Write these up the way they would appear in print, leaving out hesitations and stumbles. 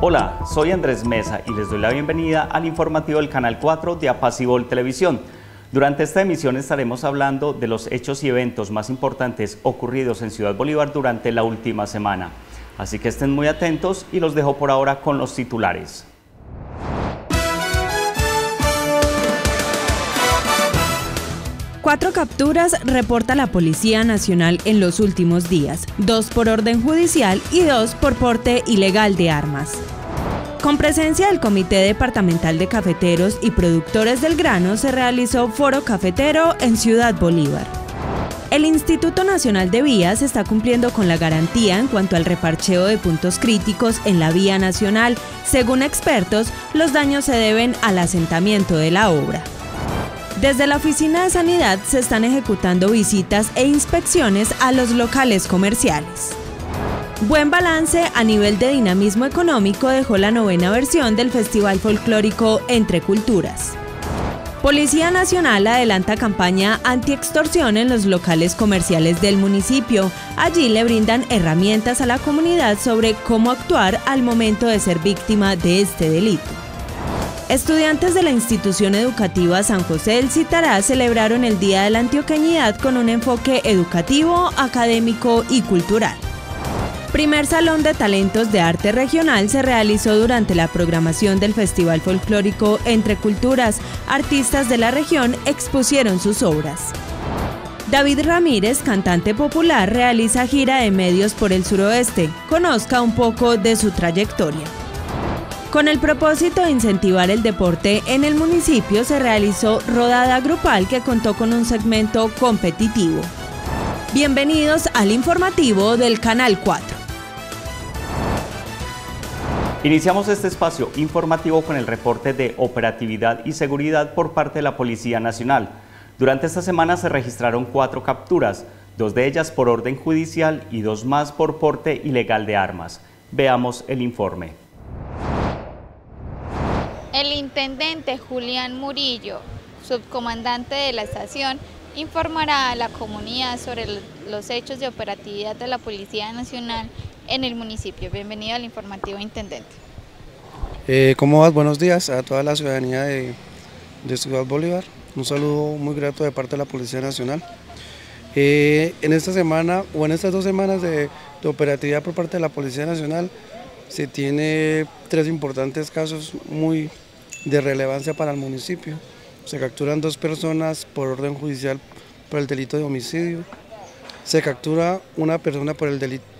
Hola, soy Andrés Mesa y les doy la bienvenida al informativo del Canal 4 de Apacibol Televisión. Durante esta emisión estaremos hablando de los hechos y eventos más importantes ocurridos en Ciudad Bolívar durante la última semana. Así que estén muy atentos y los dejo por ahora con los titulares. Cuatro capturas reporta la Policía Nacional en los últimos días, 2 por orden judicial y 2 por porte ilegal de armas. Con presencia del Comité Departamental de Cafeteros y Productores del Grano se realizó Foro Cafetero en Ciudad Bolívar. El Instituto Nacional de Vías está cumpliendo con la garantía en cuanto al reparcheo de puntos críticos en la vía nacional. Según expertos, los daños se deben al asentamiento de la obra. Desde la Oficina de Sanidad se están ejecutando visitas e inspecciones a los locales comerciales. Buen balance a nivel de dinamismo económico dejó la 9ª versión del Festival Folclórico Entre Culturas. Policía Nacional adelanta campaña anti-extorsión en los locales comerciales del municipio. Allí le brindan herramientas a la comunidad sobre cómo actuar al momento de ser víctima de este delito. Estudiantes de la institución educativa San José del Citará celebraron el Día de la Antioqueñidad con un enfoque educativo, académico y cultural. Primer Salón de Talentos de Arte Regional se realizó durante la programación del Festival Folclórico Entre Culturas. Artistas de la región expusieron sus obras. David Ramírez, cantante popular, realiza gira de medios por el suroeste. Conozca un poco de su trayectoria. Con el propósito de incentivar el deporte en el municipio se realizó rodada grupal que contó con un segmento competitivo. Bienvenidos al informativo del Canal 4. Iniciamos este espacio informativo con el reporte de operatividad y seguridad por parte de la Policía Nacional. Durante esta semana se registraron 4 capturas, 2 de ellas por orden judicial y 2 más por porte ilegal de armas. Veamos el informe. El intendente Julián Murillo, subcomandante de la estación, informará a la comunidad sobre los hechos de operatividad de la Policía Nacional en el municipio. Bienvenido al informativo, intendente. ¿Cómo vas? Buenos días a toda la ciudadanía de Ciudad Bolívar. Un saludo muy grato de parte de la Policía Nacional. En esta semana o en estas 2 semanas de operatividad por parte de la Policía Nacional se tiene 3 importantes casos muy de relevancia para el municipio. Se capturan 2 personas por orden judicial por el delito de homicidio. Se captura 2 personas por el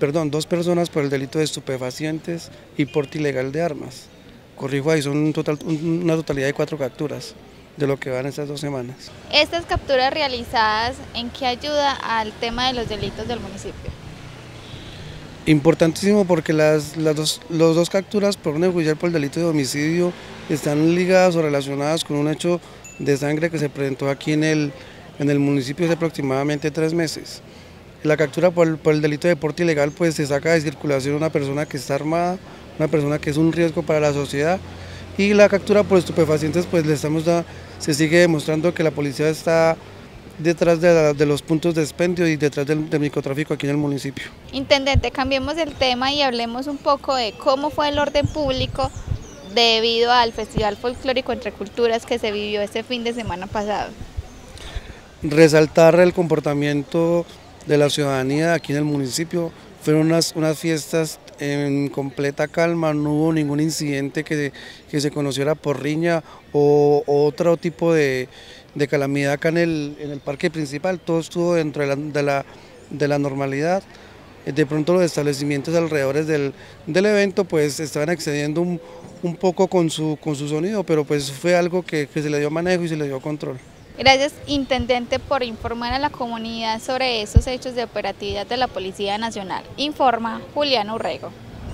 delito de estupefacientes y porte ilegal de armas. Corrijo ahí, son una totalidad de 4 capturas de lo que van estas 2 semanas. Estas capturas realizadas, ¿en qué ayuda al tema de los delitos del municipio? Importantísimo porque las dos capturas por orden judicial por el delito de homicidio están ligadas o relacionadas con un hecho de sangre que se presentó aquí en el municipio hace aproximadamente 3 meses. La captura por el delito de porte ilegal pues se saca de circulación una persona que está armada, una persona que es un riesgo para la sociedad, y la captura por estupefacientes pues se sigue demostrando que la policía está detrás de los puntos de expendio y detrás del microtráfico aquí en el municipio. Intendente, cambiemos el tema y hablemos un poco de cómo fue el orden público debido al Festival Folclórico Entre Culturas que se vivió este fin de semana pasado. Resaltar el comportamiento de la ciudadanía aquí en el municipio. Fueron unas fiestas en completa calma, no hubo ningún incidente que se conociera por riña o otro tipo de calamidad acá en el parque principal. Todo estuvo dentro de la normalidad. De pronto los establecimientos alrededores del evento pues estaban excediendo un poco con su sonido, pero pues fue algo que se le dio manejo y se le dio control. Gracias, intendente, por informar a la comunidad sobre esos hechos de operatividad de la Policía Nacional. Informa Julián Urrego.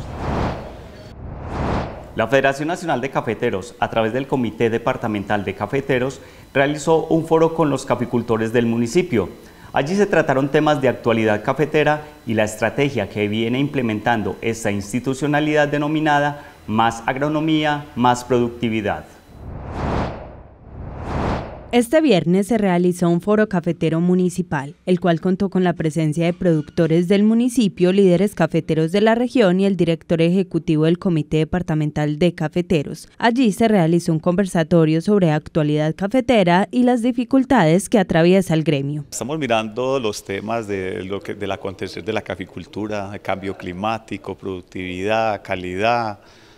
La Federación Nacional de Cafeteros, a través del Comité Departamental de Cafeteros, realizó un foro con los caficultores del municipio. Allí se trataron temas de actualidad cafetera y la estrategia que viene implementando esta institucionalidad denominada Más Agronomía, Más Productividad. Este viernes se realizó un foro cafetero municipal, el cual contó con la presencia de productores del municipio, líderes cafeteros de la región y el director ejecutivo del Comité Departamental de Cafeteros. Allí se realizó un conversatorio sobre actualidad cafetera y las dificultades que atraviesa el gremio. Estamos mirando los temas del acontecer de la caficultura, cambio climático, productividad, calidad.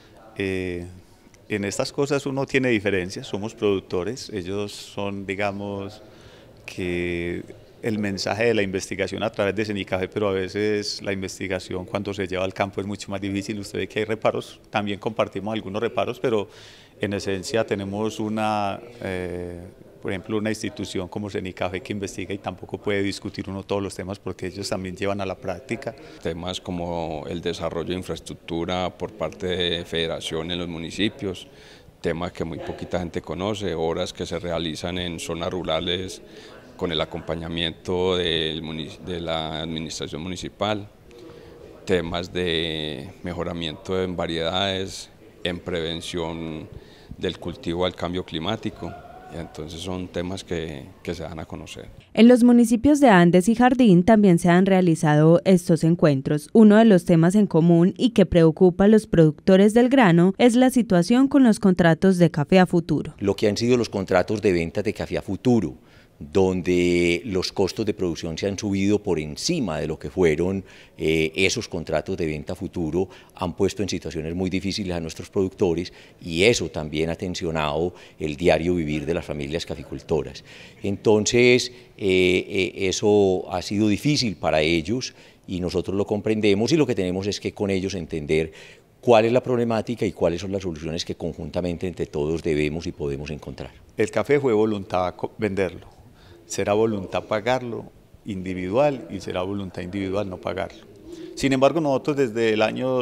En estas cosas uno tiene diferencias, somos productores, ellos son, digamos, que el mensaje de la investigación a través de Cenicafé, pero a veces la investigación cuando se lleva al campo es mucho más difícil. Usted ve que hay reparos, también compartimos algunos reparos, pero en esencia tenemos por ejemplo, una institución como Cenicafé que investiga y tampoco puede discutir uno todos los temas porque ellos también llevan a la práctica. Temas como el desarrollo de infraestructura por parte de federación en los municipios, temas que muy poquita gente conoce, obras que se realizan en zonas rurales con el acompañamiento de la administración municipal, temas de mejoramiento en variedades, en prevención del cultivo al cambio climático. Entonces son temas que se dan a conocer. En los municipios de Andes y Jardín también se han realizado estos encuentros. Uno de los temas en común y que preocupa a los productores del grano es la situación con los contratos de café a futuro. Lo que han sido los contratos de ventas de café a futuro, donde los costos de producción se han subido por encima de lo que fueron esos contratos de venta a futuro, han puesto en situaciones muy difíciles a nuestros productores y eso también ha tensionado el diario vivir de las familias caficultoras. Entonces, eso ha sido difícil para ellos y nosotros lo comprendemos y lo que tenemos es que con ellos entender cuál es la problemática y cuáles son las soluciones que conjuntamente entre todos debemos y podemos encontrar. El café fue voluntad venderlo. Será voluntad pagarlo individual y será voluntad individual no pagarlo. Sin embargo, nosotros desde el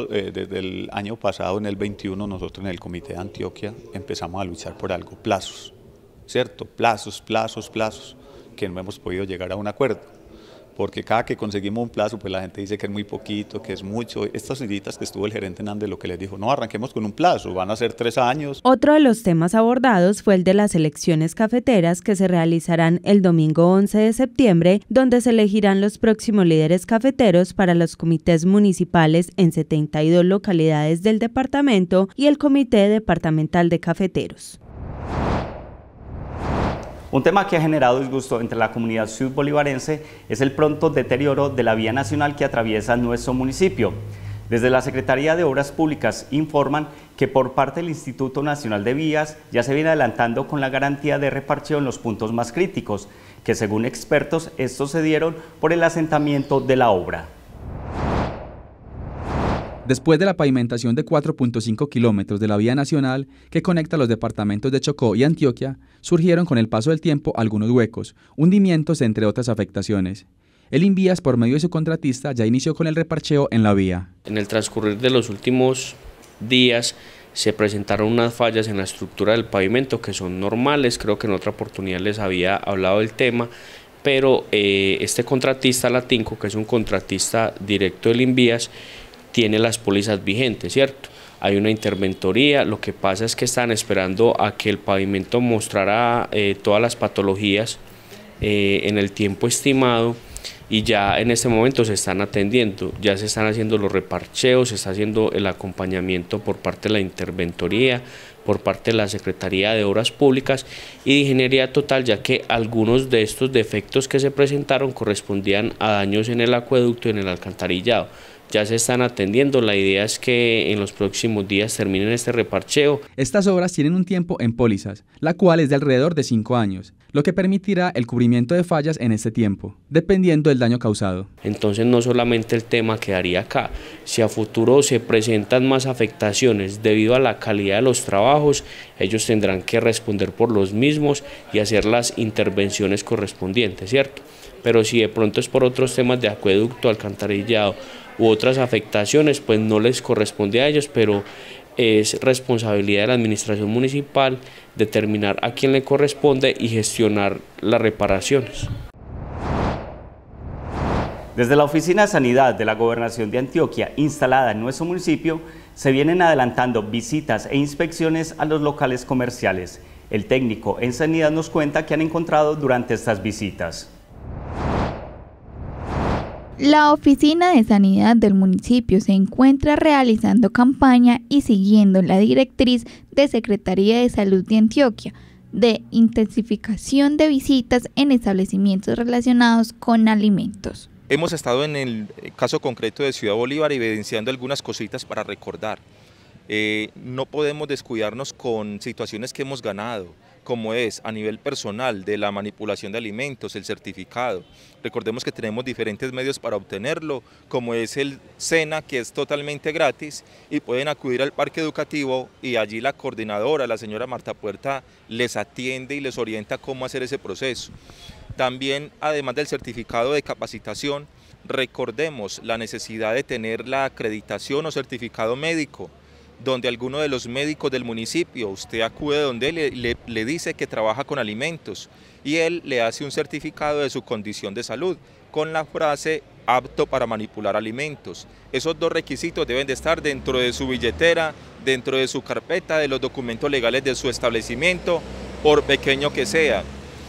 año pasado, en el 21, nosotros en el Comité de Antioquia empezamos a luchar por algo, plazos, ¿cierto? Plazos, que no hemos podido llegar a un acuerdo. Porque cada que conseguimos un plazo, pues la gente dice que es muy poquito, que es mucho. Estas citas que estuvo el gerente en Andes, lo que les dijo, no, arranquemos con un plazo, van a ser 3 años. Otro de los temas abordados fue el de las elecciones cafeteras que se realizarán el domingo 11 de septiembre, donde se elegirán los próximos líderes cafeteros para los comités municipales en 72 localidades del departamento y el Comité Departamental de Cafeteros. Un tema que ha generado disgusto entre la comunidad sud-bolivarense es el pronto deterioro de la vía nacional que atraviesa nuestro municipio. Desde la Secretaría de Obras Públicas informan que por parte del Instituto Nacional de Vías ya se viene adelantando con la garantía de reparcheo en los puntos más críticos, que según expertos estos se dieron por el asentamiento de la obra. Después de la pavimentación de 4.5 kilómetros de la vía nacional que conecta los departamentos de Chocó y Antioquia, surgieron con el paso del tiempo algunos huecos, hundimientos entre otras afectaciones. El Invías, por medio de su contratista, ya inició con el reparcheo en la vía. En el transcurrir de los últimos días se presentaron unas fallas en la estructura del pavimento que son normales, creo que en otra oportunidad les había hablado del tema, pero este contratista Latinco, que es un contratista directo del Invías, tiene las pólizas vigentes, ¿cierto? Hay una interventoría, lo que pasa es que están esperando a que el pavimento mostrara todas las patologías en el tiempo estimado y ya en este momento se están atendiendo, ya se están haciendo los reparcheos, se está haciendo el acompañamiento por parte de la interventoría, por parte de la Secretaría de Obras Públicas y de Ingeniería Total, ya que algunos de estos defectos que se presentaron correspondían a daños en el acueducto y en el alcantarillado. Ya se están atendiendo, la idea es que en los próximos días terminen este reparcheo. Estas obras tienen un tiempo en pólizas, la cual es de alrededor de 5 años, lo que permitirá el cubrimiento de fallas en este tiempo, dependiendo del daño causado. Entonces no solamente el tema quedaría acá, si a futuro se presentan más afectaciones debido a la calidad de los trabajos, ellos tendrán que responder por los mismos y hacer las intervenciones correspondientes, ¿cierto? Pero si de pronto es por otros temas de acueducto, alcantarillado u otras afectaciones, pues no les corresponde a ellos, pero es responsabilidad de la administración municipal determinar a quién le corresponde y gestionar las reparaciones. Desde la Oficina de Sanidad de la Gobernación de Antioquia, instalada en nuestro municipio, se vienen adelantando visitas e inspecciones a los locales comerciales. El técnico en sanidad nos cuenta qué han encontrado durante estas visitas. La Oficina de Sanidad del municipio se encuentra realizando campaña y siguiendo la directriz de Secretaría de Salud de Antioquia de intensificación de visitas en establecimientos relacionados con alimentos. Hemos estado en el caso concreto de Ciudad Bolívar evidenciando algunas cositas para recordar. No podemos descuidarnos con situaciones que hemos ganado, como es a nivel personal de la manipulación de alimentos, el certificado. Recordemos que tenemos diferentes medios para obtenerlo, como es el SENA, que es totalmente gratis, y pueden acudir al parque educativo y allí la coordinadora, la señora Marta Puerta, les atiende y les orienta cómo hacer ese proceso. También, además del certificado de capacitación, recordemos la necesidad de tener la acreditación o certificado médico, donde alguno de los médicos del municipio, usted acude donde él le dice que trabaja con alimentos y él le hace un certificado de su condición de salud con la frase apto para manipular alimentos. Esos dos requisitos deben de estar dentro de su billetera, dentro de su carpeta, de los documentos legales de su establecimiento, por pequeño que sea.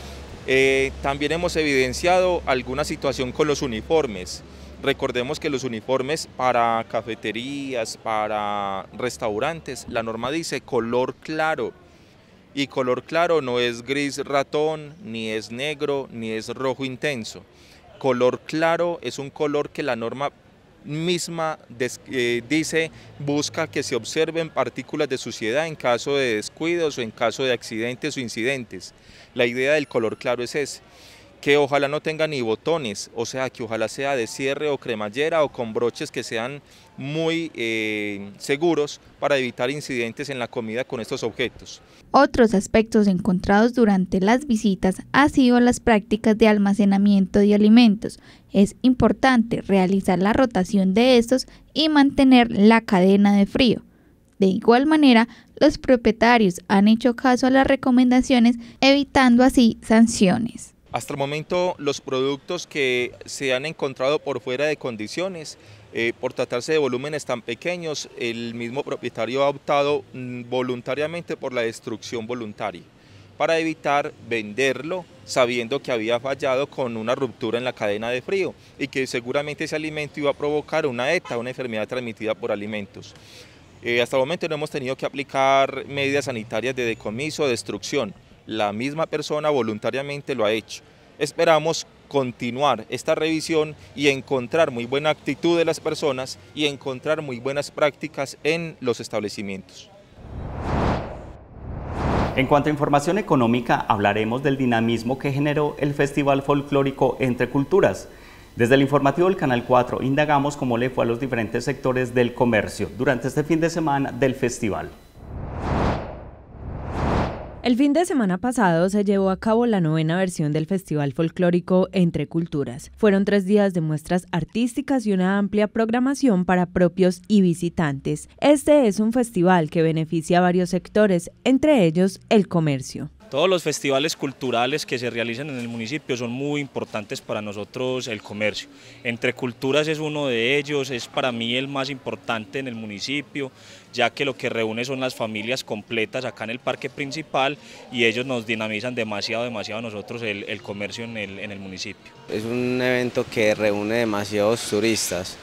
También hemos evidenciado alguna situación con los uniformes. Recordemos que los uniformes para cafeterías, para restaurantes, la norma dice color claro. Y color claro no es gris ratón, ni es negro, ni es rojo intenso. Color claro es un color que la norma misma dice, busca que se observen partículas de suciedad en caso de descuidos o en caso de accidentes o incidentes. La idea del color claro es ese, que ojalá no tenga ni botones, o sea, que ojalá sea de cierre o cremallera o con broches que sean muy seguros para evitar incidentes en la comida con estos objetos. Otros aspectos encontrados durante las visitas han sido las prácticas de almacenamiento de alimentos. Es importante realizar la rotación de estos y mantener la cadena de frío. De igual manera, los propietarios han hecho caso a las recomendaciones, evitando así sanciones. Hasta el momento, los productos que se han encontrado por fuera de condiciones, por tratarse de volúmenes tan pequeños, el mismo propietario ha optado voluntariamente por la destrucción voluntaria, para evitar venderlo sabiendo que había fallado con una ruptura en la cadena de frío y que seguramente ese alimento iba a provocar una ETA, una enfermedad transmitida por alimentos. Hasta el momento no hemos tenido que aplicar medidas sanitarias de decomiso o destrucción. La misma persona voluntariamente lo ha hecho. Esperamos continuar esta revisión y encontrar muy buena actitud de las personas y encontrar muy buenas prácticas en los establecimientos. En cuanto a información económica, hablaremos del dinamismo que generó el Festival Folclórico Entre Culturas. Desde el informativo del Canal 4 indagamos cómo le fue a los diferentes sectores del comercio durante este fin de semana del festival. El fin de semana pasado se llevó a cabo la 9ª versión del Festival Folclórico Entre Culturas. Fueron 3 días de muestras artísticas y una amplia programación para propios y visitantes. Este es un festival que beneficia a varios sectores, entre ellos el comercio. Todos los festivales culturales que se realizan en el municipio son muy importantes para nosotros, el comercio. Entre Culturas es uno de ellos, es para mí el más importante en el municipio, ya que lo que reúne son las familias completas acá en el parque principal y ellos nos dinamizan demasiado a nosotros el comercio en el municipio. Es un evento que reúne demasiados turistas.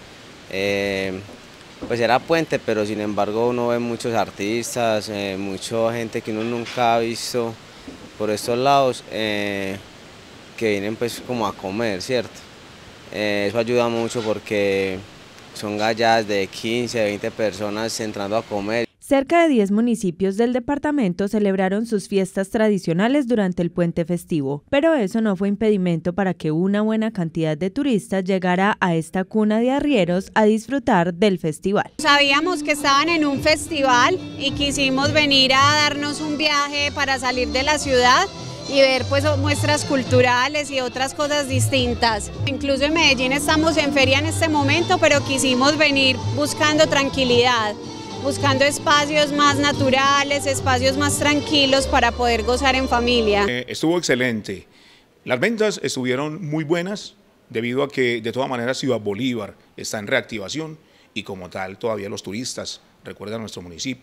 Pues era puente, pero sin embargo uno ve muchos artistas, mucha gente que uno nunca ha visto por estos lados, que vienen pues como a comer, ¿cierto? Eso ayuda mucho porque son galladas de 15, 20 personas entrando a comer. Cerca de 10 municipios del departamento celebraron sus fiestas tradicionales durante el puente festivo, pero eso no fue impedimento para que una buena cantidad de turistas llegara a esta cuna de arrieros a disfrutar del festival. Sabíamos que estaban en un festival y quisimos venir a darnos un viaje para salir de la ciudad y ver pues muestras culturales y otras cosas distintas. Incluso en Medellín estamos en feria en este momento, pero quisimos venir buscando tranquilidad, buscando espacios más naturales, espacios más tranquilos para poder gozar en familia. Estuvo excelente. Las ventas estuvieron muy buenas debido a que de todas maneras Ciudad Bolívar está en reactivación y como tal todavía los turistas recuerdan nuestro municipio.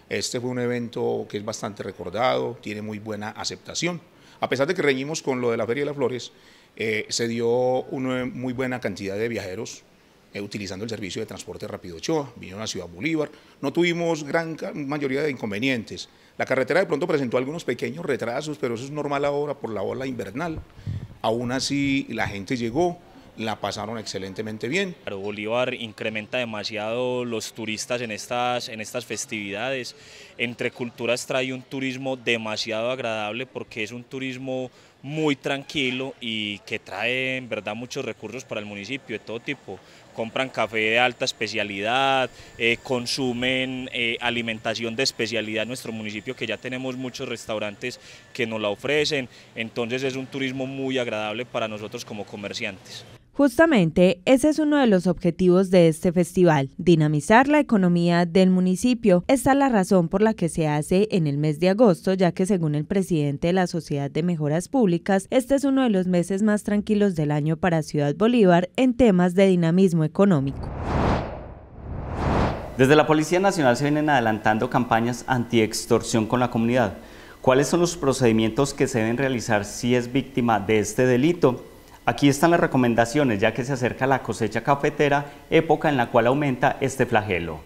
Este fue un evento que es bastante recordado, tiene muy buena aceptación. A pesar de que reñimos con lo de la Feria de las Flores, se dio una muy buena cantidad de viajeros utilizando el servicio de transporte rápido Ochoa, vinieron a Ciudad Bolívar, no tuvimos gran mayoría de inconvenientes. La carretera de pronto presentó algunos pequeños retrasos, pero eso es normal ahora por la ola invernal. Aún así la gente llegó, la pasaron excelentemente bien. Bolívar incrementa demasiado los turistas en estas festividades. Entre Culturas trae un turismo demasiado agradable porque es un turismo muy tranquilo y que trae en verdad muchos recursos para el municipio de todo tipo. Compran café de alta especialidad, consumen alimentación de especialidad en nuestro municipio, que ya tenemos muchos restaurantes que nos la ofrecen, entonces es un turismo muy agradable para nosotros como comerciantes. Justamente ese es uno de los objetivos de este festival, dinamizar la economía del municipio. Esta es la razón por la que se hace en el mes de agosto, ya que según el presidente de la Sociedad de Mejoras Públicas, este es uno de los meses más tranquilos del año para Ciudad Bolívar en temas de dinamismo económico. Desde la Policía Nacional se vienen adelantando campañas anti-extorsión con la comunidad. ¿Cuáles son los procedimientos que se deben realizar si es víctima de este delito? Aquí están las recomendaciones, ya que se acerca la cosecha cafetera, época en la cual aumenta este flagelo.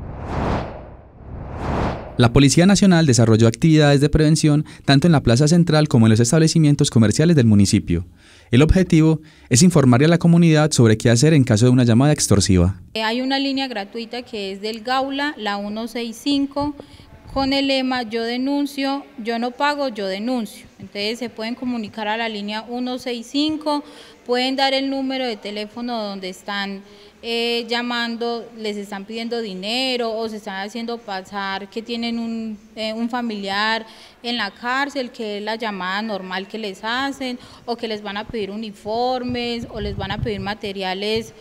La Policía Nacional desarrolló actividades de prevención tanto en la plaza central como en los establecimientos comerciales del municipio. El objetivo es informarle a la comunidad sobre qué hacer en caso de una llamada extorsiva. Hay una línea gratuita que es del Gaula, la 165, con el lema yo denuncio, yo no pago, yo denuncio. Entonces se pueden comunicar a la línea 165, pueden dar el número de teléfono donde están llamando, les están pidiendo dinero o se están haciendo pasar que tienen un familiar en la cárcel, que es la llamada normal que les hacen, o que les van a pedir uniformes o les van a pedir materiales,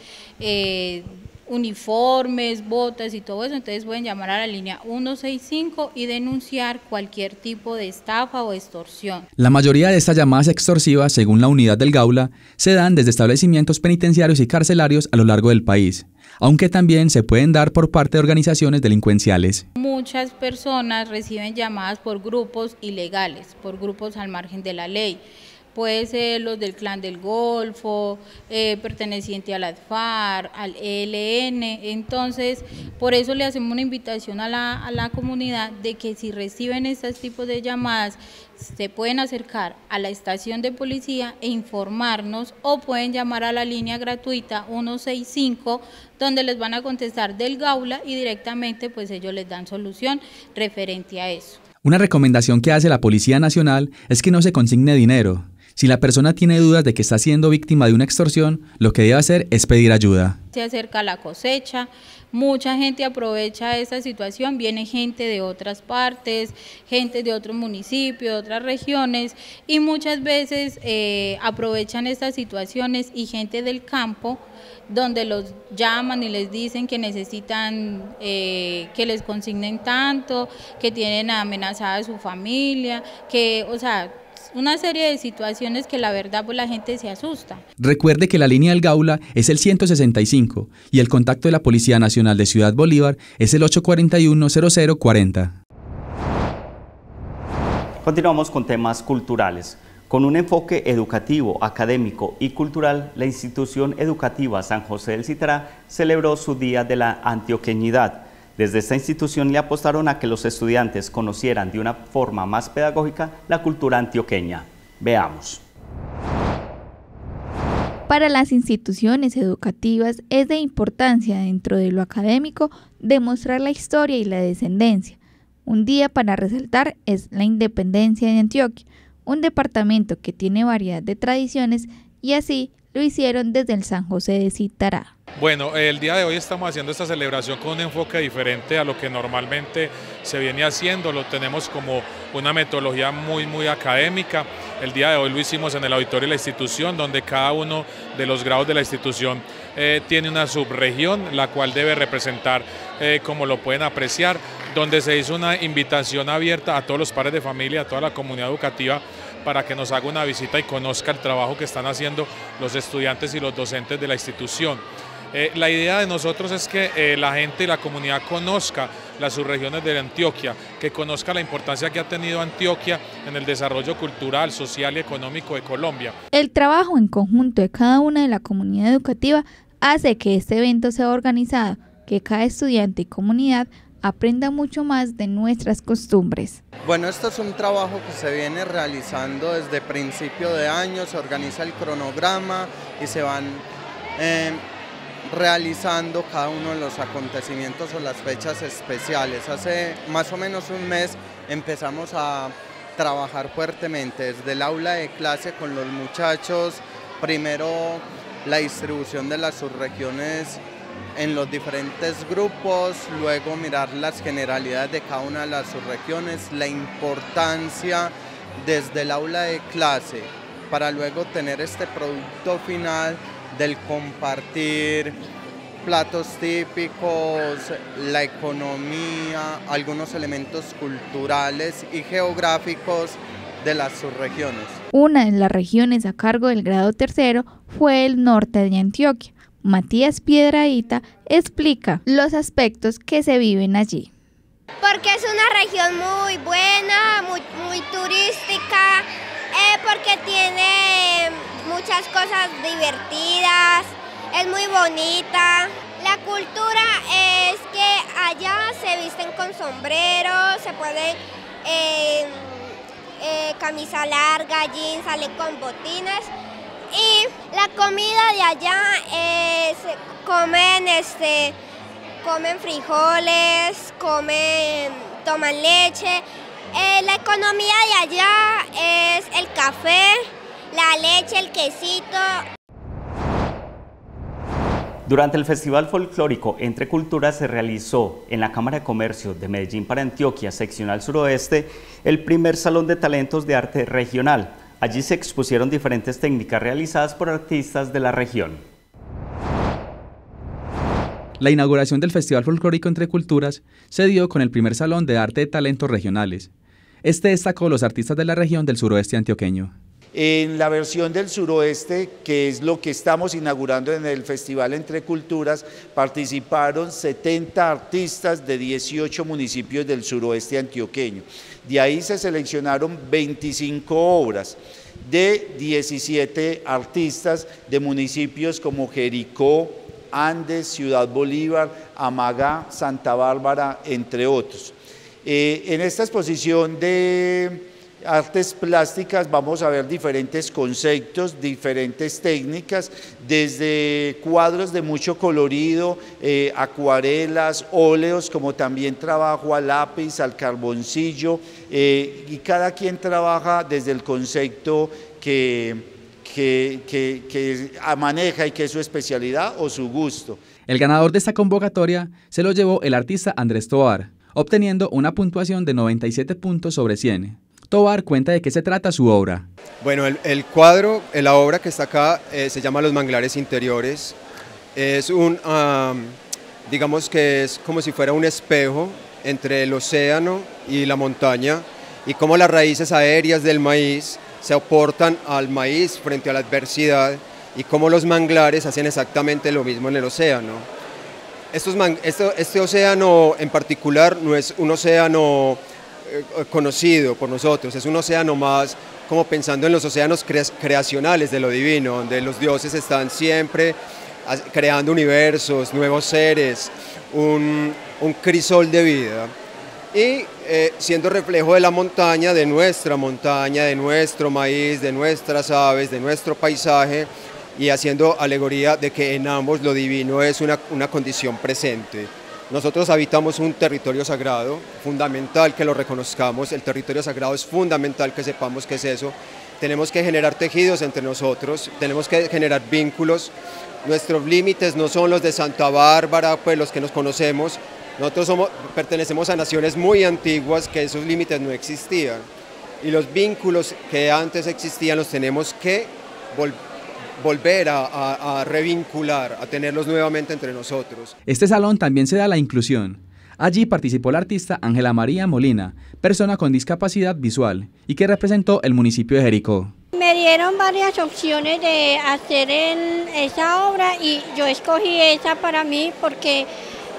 uniformes, botas y todo eso. Entonces pueden llamar a la línea 165 y denunciar cualquier tipo de estafa o extorsión. La mayoría de estas llamadas extorsivas, según la unidad del Gaula, se dan desde establecimientos penitenciarios y carcelarios a lo largo del país, aunque también se pueden dar por parte de organizaciones delincuenciales. Muchas personas reciben llamadas por grupos ilegales, por grupos al margen de la ley. Puede ser los del Clan del Golfo, perteneciente a la FARC, al ELN. Entonces, por eso le hacemos una invitación a la comunidad de que si reciben estos tipos de llamadas, se pueden acercar a la estación de policía e informarnos, o pueden llamar a la línea gratuita 165, donde les van a contestar del Gaula y directamente pues ellos les dan solución referente a eso. Una recomendación que hace la Policía Nacional es que no se consigne dinero. Si la persona tiene dudas de que está siendo víctima de una extorsión, lo que debe hacer es pedir ayuda. Se acerca la cosecha, mucha gente aprovecha esta situación, viene gente de otras partes, gente de otros municipios, de otras regiones, y muchas veces aprovechan estas situaciones y gente del campo, donde los llaman y les dicen que necesitan que les consignen tanto, que tienen amenazada a su familia, que, o sea, una serie de situaciones que la verdad pues la gente se asusta. Recuerde que la línea del Gaula es el 165 y el contacto de la Policía Nacional de Ciudad Bolívar es el 841-0040. Continuamos con temas culturales. Con un enfoque educativo, académico y cultural, la institución educativa San José del Citará celebró su Día de la Antioqueñidad. Desde esta institución le apostaron a que los estudiantes conocieran de una forma más pedagógica la cultura antioqueña. Veamos. Para las instituciones educativas es de importancia dentro de lo académico demostrar la historia y la descendencia. Un día para resaltar es la independencia de Antioquia, un departamento que tiene variedad de tradiciones, y así lo hicieron desde el San José de Citará. Bueno, el día de hoy estamos haciendo esta celebración con un enfoque diferente a lo que normalmente se viene haciendo. Lo tenemos como una metodología muy académica. El día de hoy lo hicimos en el auditorio de la institución, donde cada uno de los grados de la institución tiene una subregión, la cual debe representar, como lo pueden apreciar, donde se hizo una invitación abierta a todos los padres de familia, a toda la comunidad educativa, para que nos haga una visita y conozca el trabajo que están haciendo los estudiantes y los docentes de la institución. La idea de nosotros es que la gente y la comunidad conozca las subregiones de Antioquia, que conozca la importancia que ha tenido Antioquia en el desarrollo cultural, social y económico de Colombia. El trabajo en conjunto de cada una de la comunidad educativa hace que este evento sea organizado, que cada estudiante y comunidad aprenda mucho más de nuestras costumbres. Bueno, esto es un trabajo que se viene realizando desde principio de año, se organiza el cronograma y se van realizando cada uno de los acontecimientos o las fechas especiales. Hace más o menos un mes empezamos a trabajar fuertemente desde el aula de clase con los muchachos, primero la distribución de las subregiones en los diferentes grupos, luego mirar las generalidades de cada una de las subregiones, la importancia desde el aula de clase para luego tener este producto final del compartir platos típicos, la economía, algunos elementos culturales y geográficos de las subregiones. Una de las regiones a cargo del grado tercero fue el norte de Antioquia. Matías Piedradita explica los aspectos que se viven allí. Porque es una región muy buena, muy turística, porque tiene muchas cosas divertidas, es muy bonita. La cultura es que allá se visten con sombreros, se ponen camisa larga, jeans, salen con botines. Y la comida de allá es, comen frijoles, toman leche. La economía de allá es el café, la leche, el quesito. Durante el Festival Folclórico Entre Culturas se realizó en la Cámara de Comercio de Medellín para Antioquia, seccional suroeste, el primer Salón de Talentos de Arte Regional. Allí se expusieron diferentes técnicas realizadas por artistas de la región. La inauguración del Festival Folclórico Entre Culturas se dio con el primer Salón de Arte de Talentos Regionales. Este destacó los artistas de la región del suroeste antioqueño. En la versión del suroeste, que es lo que estamos inaugurando en el Festival Entre Culturas, participaron 70 artistas de 18 municipios del suroeste antioqueño. De ahí se seleccionaron 25 obras de 17 artistas de municipios como Jericó, Andes, Ciudad Bolívar, Amagá, Santa Bárbara, entre otros. En esta exposición de artes plásticas vamos a ver diferentes conceptos, diferentes técnicas, desde cuadros de mucho colorido, acuarelas, óleos, como también trabajo a lápiz, al carboncillo, y cada quien trabaja desde el concepto que maneja y que es su especialidad o su gusto. El ganador de esta convocatoria se lo llevó el artista Andrés Tovar, obteniendo una puntuación de 97 puntos sobre 100. Tovar cuenta de qué se trata su obra. Bueno, el cuadro, la obra que está acá se llama Los Manglares Interiores. Es digamos que es como si fuera un espejo entre el océano y la montaña y cómo las raíces aéreas del maíz se aportan al maíz frente a la adversidad y cómo los manglares hacen exactamente lo mismo en el océano. Este océano en particular no es un océano conocido por nosotros, es un océano más como pensando en los océanos creacionales de lo divino, donde los dioses están siempre creando universos, nuevos seres, un crisol de vida. Y siendo reflejo de la montaña, de nuestro maíz, de nuestras aves, de nuestro paisaje, y haciendo alegoría de que en ambos lo divino es una condición presente. Nosotros habitamos un territorio sagrado, fundamental que lo reconozcamos, el territorio sagrado es fundamental que sepamos qué es eso. Tenemos que generar tejidos entre nosotros, tenemos que generar vínculos. Nuestros límites no son los de Santa Bárbara, pues los que nos conocemos. Nosotros pertenecemos a naciones muy antiguas que esos límites no existían. Y los vínculos que antes existían los tenemos que volver a revincular, a tenerlos nuevamente entre nosotros. Este salón también se da la inclusión. Allí participó la artista Ángela María Molina, persona con discapacidad visual, y que representó el municipio de Jericó. Me dieron varias opciones de hacer esa obra y yo escogí esa para mí porque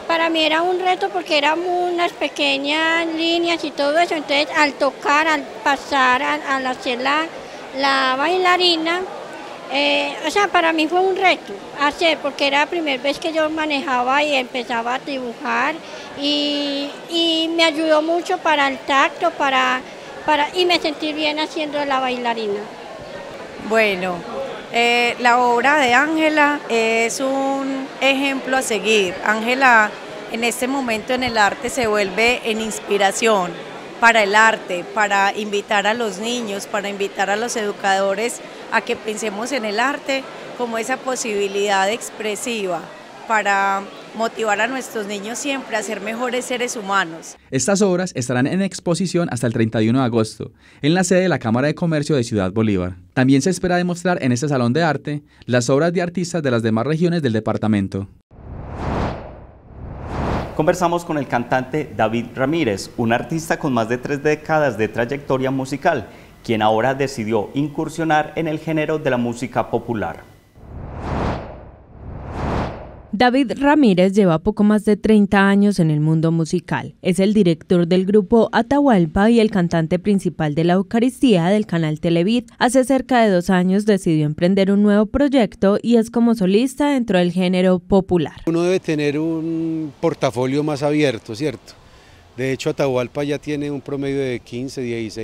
Para mí era un reto porque eran unas pequeñas líneas y todo eso, entonces al tocar, al pasar, al hacer la bailarina, o sea, para mí fue un reto hacer, porque era la primera vez que yo manejaba y empezaba a dibujar y me ayudó mucho para el tacto, y me sentí bien haciendo la bailarina. Bueno, la obra de Ángela es un ejemplo a seguir. Ángela en este momento en el arte se vuelve en inspiración para el arte, para invitar a los niños, para invitar a los educadores a que pensemos en el arte como esa posibilidad expresiva para motivar a nuestros niños siempre a ser mejores seres humanos. Estas obras estarán en exposición hasta el 31 de agosto, en la sede de la Cámara de Comercio de Ciudad Bolívar. También se espera demostrar en este salón de arte las obras de artistas de las demás regiones del departamento. Conversamos con el cantante David Ramírez, un artista con más de 3 décadas de trayectoria musical, quien ahora decidió incursionar en el género de la música popular. David Ramírez lleva poco más de 30 años en el mundo musical. Es el director del grupo Atahualpa y el cantante principal de la Eucaristía del canal Televid. Hace cerca de 2 años decidió emprender un nuevo proyecto y es como solista dentro del género popular. Uno debe tener un portafolio más abierto, ¿cierto? De hecho, Atahualpa ya tiene un promedio de 15,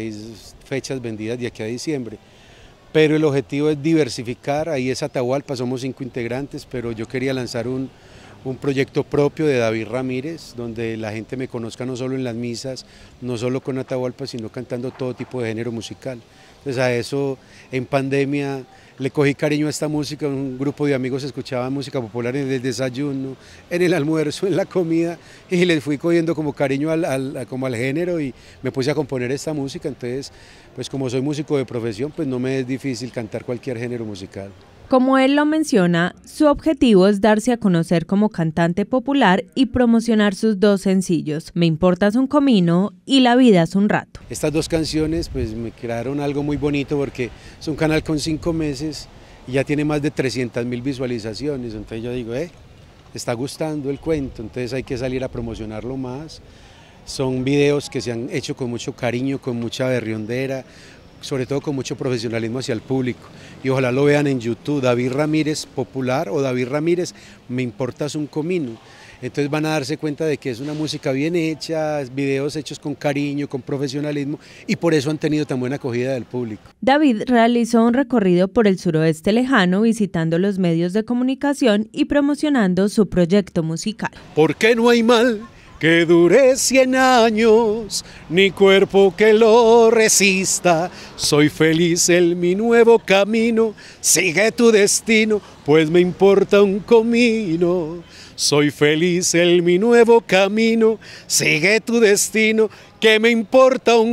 16 fechas vendidas de aquí a diciembre. Pero el objetivo es diversificar, ahí es Atahualpa, somos 5 integrantes, pero yo quería lanzar un proyecto propio de David Ramírez, donde la gente me conozca no solo en las misas, no solo con Atahualpa, sino cantando todo tipo de género musical. Entonces a eso, en pandemia, le cogí cariño a esta música, un grupo de amigos escuchaba música popular en el desayuno, en el almuerzo, en la comida, y les fui cogiendo como cariño como al género y me puse a componer esta música. Entonces, pues como soy músico de profesión, pues no me es difícil cantar cualquier género musical. Como él lo menciona, su objetivo es darse a conocer como cantante popular y promocionar sus 2 sencillos, Me importas un comino y La vida es un rato. Estas 2 canciones pues me crearon algo muy bonito porque es un canal con 5 meses y ya tiene más de 300.000 visualizaciones, entonces yo digo, está gustando el cuento, entonces hay que salir a promocionarlo más. Son videos que se han hecho con mucho cariño, con mucha berriondera, sobre todo con mucho profesionalismo hacia el público. Y ojalá lo vean en YouTube, David Ramírez Popular o David Ramírez Me importas un comino. Entonces van a darse cuenta de que es una música bien hecha, videos hechos con cariño, con profesionalismo, y por eso han tenido tan buena acogida del público. David realizó un recorrido por el suroeste lejano visitando los medios de comunicación y promocionando su proyecto musical. ¿Por qué no hay mal que dure 100 años, ni cuerpo que lo resista? Soy feliz en mi nuevo camino, sigue tu destino, pues me importa un comino. Soy feliz en mi nuevo camino, sigue tu destino, que me importa un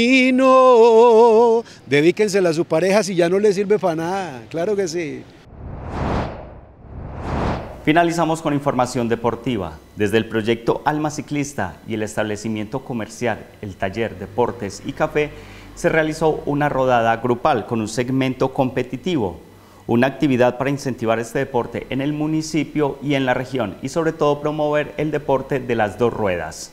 comino. Dedíquensela a su pareja si ya no le sirve para nada, claro que sí. Finalizamos con información deportiva. Desde el proyecto Alma Ciclista y el establecimiento comercial, el taller Deportes y Café, se realizó una rodada grupal con un segmento competitivo, una actividad para incentivar este deporte en el municipio y en la región y sobre todo promover el deporte de las 2 ruedas.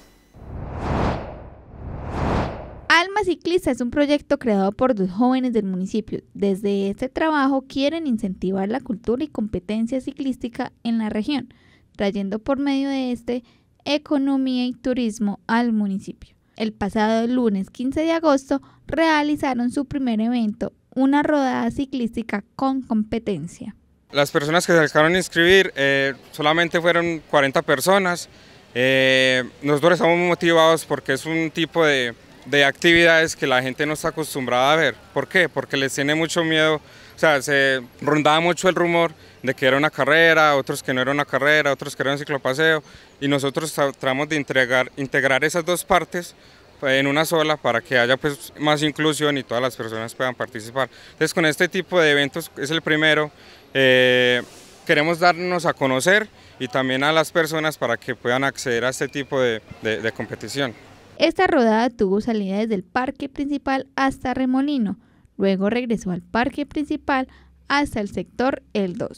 Alma Ciclista es un proyecto creado por 2 jóvenes del municipio. Desde este trabajo quieren incentivar la cultura y competencia ciclística en la región, trayendo por medio de economía y turismo al municipio. El pasado lunes 15 de agosto realizaron su primer evento, una rodada ciclística con competencia. Las personas que se alcanzaron a inscribir solamente fueron 40 personas. Nosotros estamos motivados porque es un tipo de actividades que la gente no está acostumbrada a ver. ¿Por qué? Porque les tiene mucho miedo, o sea, se rondaba mucho el rumor de que era una carrera, otros que no era una carrera, otros que era un ciclopaseo, y nosotros tratamos de integrar esas 2 partes en una sola para que haya pues más inclusión y todas las personas puedan participar. Entonces con este tipo de eventos, es el primero, queremos darnos a conocer y también a las personas para que puedan acceder a este tipo de competición. Esta rodada tuvo salida desde el parque principal hasta Remolino, luego regresó al parque principal hasta el sector El 2,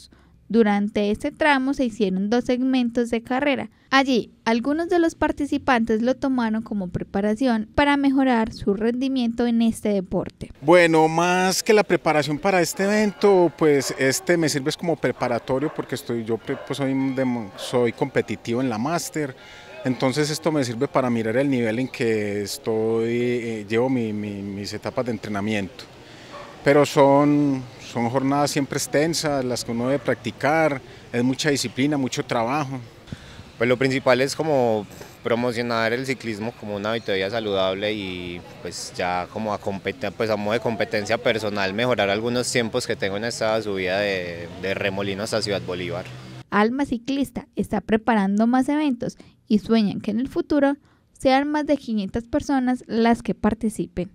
Durante este tramo se hicieron 2 segmentos de carrera. Allí, algunos de los participantes lo tomaron como preparación para mejorar su rendimiento en este deporte. Bueno, más que la preparación para este evento, pues me sirve como preparatorio porque soy competitivo en la máster. Entonces esto me sirve para mirar el nivel en que llevo mis etapas de entrenamiento. Pero son jornadas siempre extensas, las que uno debe practicar, es mucha disciplina, mucho trabajo. Pues lo principal es como promocionar el ciclismo como un hábito de vida saludable y pues ya como a modo de competencia personal mejorar algunos tiempos que tengo en esta subida de Remolinos a Ciudad Bolívar. Alma Ciclista está preparando más eventos y sueñan que en el futuro sean más de 500 personas las que participen.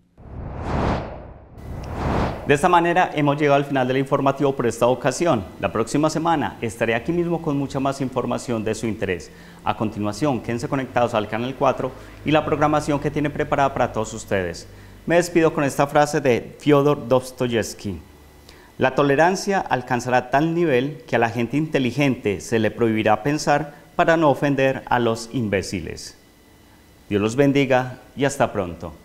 De esta manera hemos llegado al final del informativo por esta ocasión. La próxima semana estaré aquí mismo con mucha más información de su interés. A continuación, quédense conectados al Canal 4 y la programación que tiene preparada para todos ustedes. Me despido con esta frase de Fyodor Dostoyevsky. La tolerancia alcanzará tal nivel que a la gente inteligente se le prohibirá pensar para no ofender a los imbéciles. Dios los bendiga y hasta pronto.